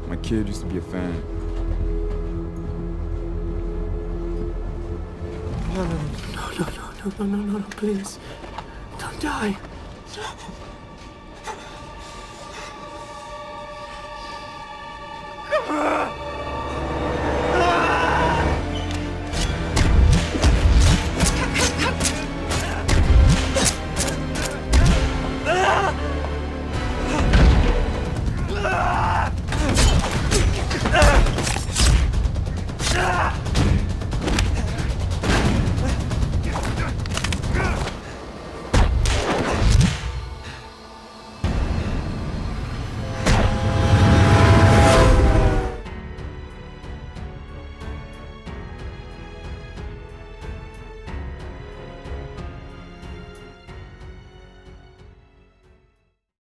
My kid used to be a fan. No, please. Don't die.